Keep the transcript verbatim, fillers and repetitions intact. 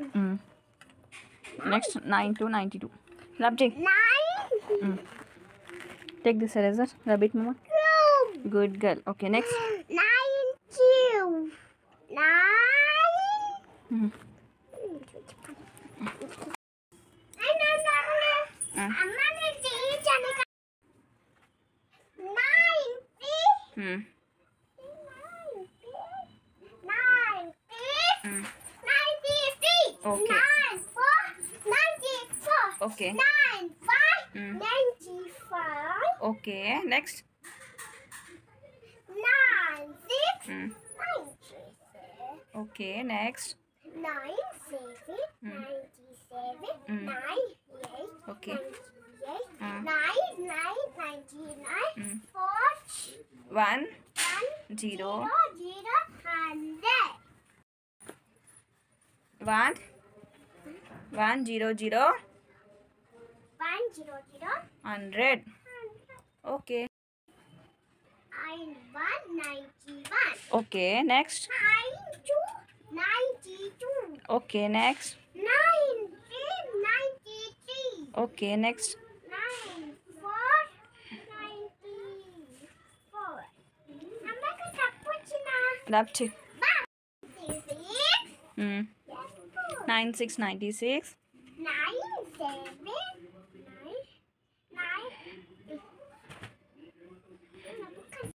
Mm. Next, nine to ninety-two. Labji. Nine. Mm. Take this eraser. Rub it, mama. Two. Good girl. Okay, next. Nine two. Nine. Mm. Nine. Mm. Mm. Mm. Okay. Nine four. Ninety-four. Okay. Nine five. Mm. Ninety-five. Okay, next. Nine six. Mm. Ninety-six. Okay, next. Nine seven. Mm. Ninety-seven. Mm. Nine eight. Okay. Ninety-eight. Mm. Nine nine. Ninety-nine. Mm. Four. One, One. zero, Zero. Zero. Hundred. one, one, zero, zero, One zero zero. hundred. Hundred. Okay. And one ninety-one. Okay, next. Nine two. Ninety-two. Okay, next. Nine three. Ninety-three. Okay, next. Nine four. Ninety-four. Nampak siapa Cina? Labji. Six. Mm. Nine six ninety six. Nine seven.